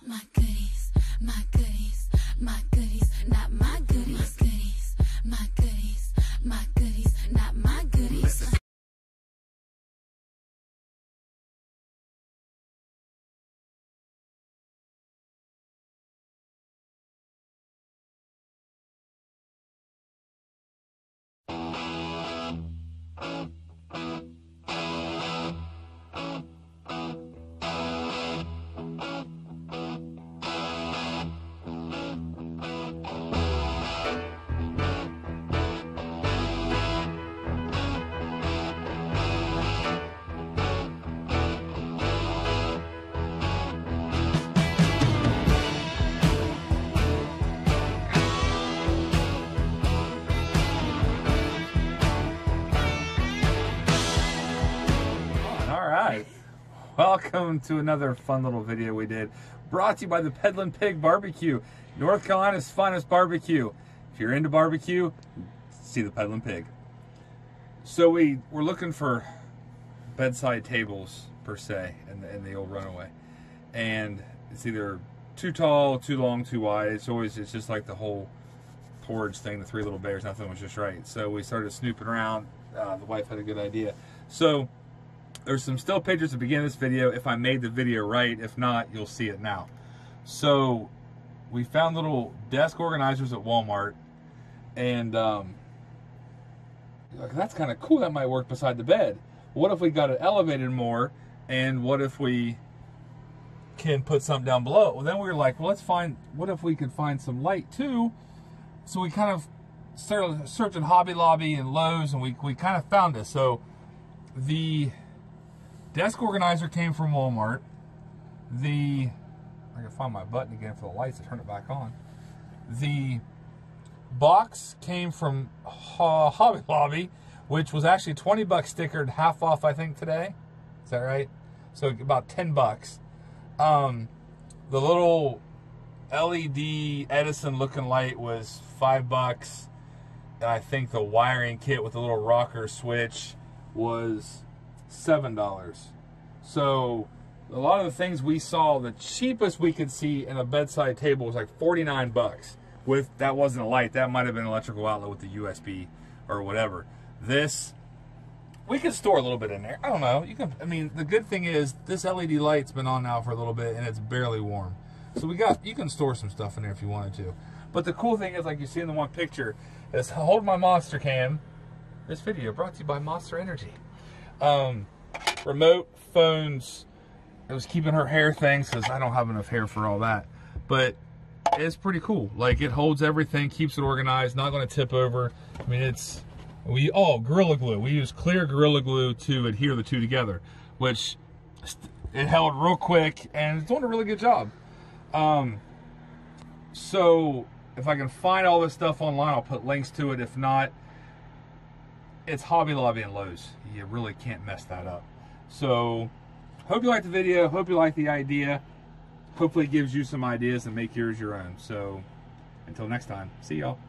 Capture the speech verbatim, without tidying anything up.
My goodies, my goodies, my goodies, not my goodies. My goodies, my goodies, my goodies, not my goodies. Welcome to another fun little video we did, brought to you by the Peddlin' Pig Barbecue, North Carolina's finest barbecue. If you're into barbecue, see the Peddlin' Pig. So we were looking for bedside tables per se in the, in the old Runaway, and it's either too tall, too long, too wide. It's always it's just like the whole porridge thing, the three little bears. Nothing was just right. So we started snooping around. Uh, the wife had a good idea. So there's some still pictures to begin this video if I made the video right. If not, you'll see it now. So we found little desk organizers at Walmart, and um, like, that's kind of cool. That might work beside the bed. What if we got it elevated more, and what if we can put something down below? Well, then we were like, well, let's find, what if we could find some light too? So we kind of started searching Hobby Lobby and Lowe's, and we, we kind of found this. So the desk organizer came from Walmart. The, I can find my button again for the lights to turn it back on. The box came from uh, Hobby Lobby, which was actually twenty bucks stickered, half off I think today. Is that right? So about ten bucks. Um, the little L E D Edison looking light was five bucks. And I think the wiring kit with the little rocker switch was seven dollars. So a lot of the things we saw, the cheapest we could see in a bedside table was like forty-nine bucks. With that wasn't a light, that might have been an electrical outlet with the U S B or whatever. This we could store a little bit in there. I don't know. You can. I mean, the good thing is this L E D light's been on now for a little bit and it's barely warm. So we got you can store some stuff in there if you wanted to. But the cool thing is, like you see in the one picture, is hold my Monster Cam. This video brought to you by Monster Energy. Um, remote phones. It was keeping her hair things because I don't have enough hair for all that. But it's pretty cool. Like, it holds everything, keeps it organized, not going to tip over. I mean, it's we oh Gorilla Glue. We use clear Gorilla Glue to adhere the two together, which it held real quick and it's doing a really good job. Um, so if I can find all this stuff online, I'll put links to it. If not, it's Hobby Lobby and Lowe's. You really can't mess that up. So, hope you liked the video. Hope you like the idea. Hopefully it gives you some ideas and make yours your own. So, until next time, see y'all.